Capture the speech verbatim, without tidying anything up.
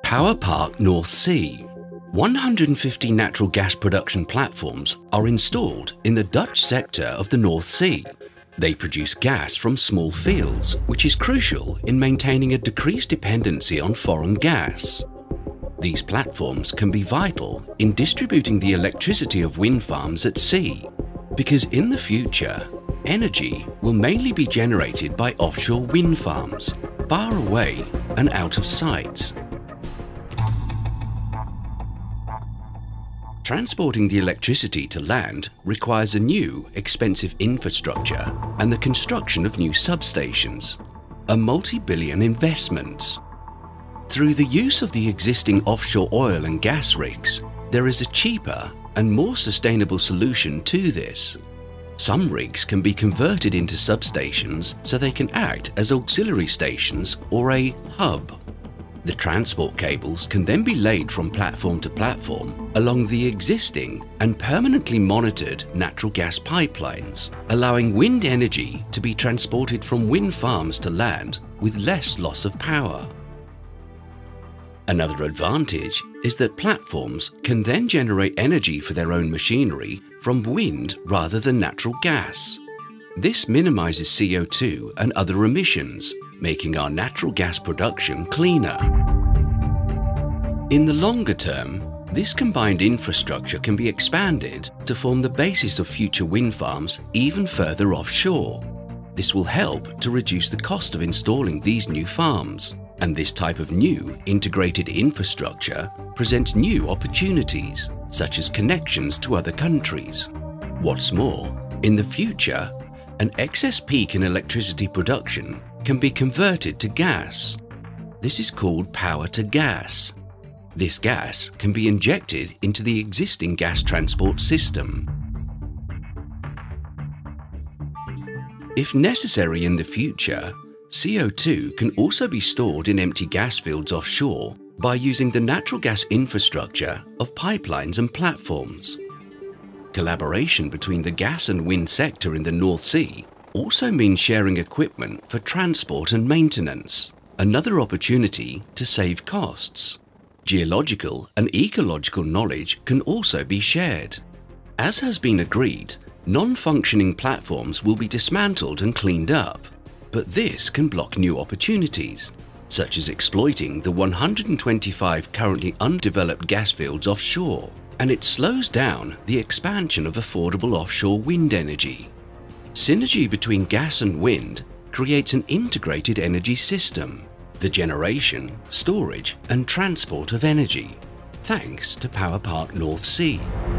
Power Park North Sea. one hundred fifty natural gas production platforms are installed in the Dutch sector of the North Sea. They produce gas from small fields, which is crucial in maintaining a decreased dependency on foreign gas. These platforms can be vital in distributing the electricity of wind farms at sea, because in the future, energy will mainly be generated by offshore wind farms, far away and out of sight. Transporting the electricity to land requires a new, expensive infrastructure and the construction of new substations, a multi-billion investment. Through the use of the existing offshore oil and gas rigs, there is a cheaper and more sustainable solution to this. Some rigs can be converted into substations so they can act as auxiliary stations or a hub. The transport cables can then be laid from platform to platform along the existing and permanently monitored natural gas pipelines, allowing wind energy to be transported from wind farms to land with less loss of power. Another advantage is that platforms can then generate energy for their own machinery from wind rather than natural gas. This minimizes C O two and other emissions, making our natural gas production cleaner. In the longer term, this combined infrastructure can be expanded to form the basis of future wind farms even further offshore. This will help to reduce the cost of installing these new farms, and this type of new integrated infrastructure presents new opportunities, such as connections to other countries. What's more, in the future, an excess peak in electricity production can be converted to gas. This is called power to gas. This gas can be injected into the existing gas transport system. If necessary in the future, C O two can also be stored in empty gas fields offshore by using the natural gas infrastructure of pipelines and platforms. Collaboration between the gas and wind sector in the North Sea also means sharing equipment for transport and maintenance, another opportunity to save costs. Geological and ecological knowledge can also be shared. As has been agreed, non-functioning platforms will be dismantled and cleaned up, but this can block new opportunities, such as exploiting the one hundred twenty-five currently undeveloped gas fields offshore, and it slows down the expansion of affordable offshore wind energy. Synergy between gas and wind creates an integrated energy system, the generation, storage and transport of energy, thanks to Power Park North Sea.